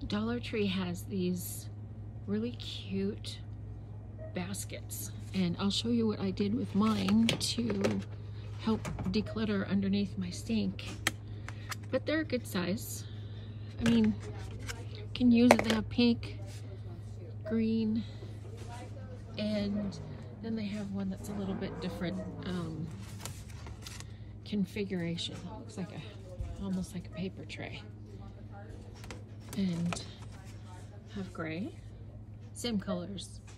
Dollar Tree has these really cute baskets, and I'll show you what I did with mine to help declutter underneath my sink. But they're a good size. I mean, you can use it. They have pink, green, and then they have one that's a little bit different configuration. It looks like almost like a paper tray. And have gray, same colors.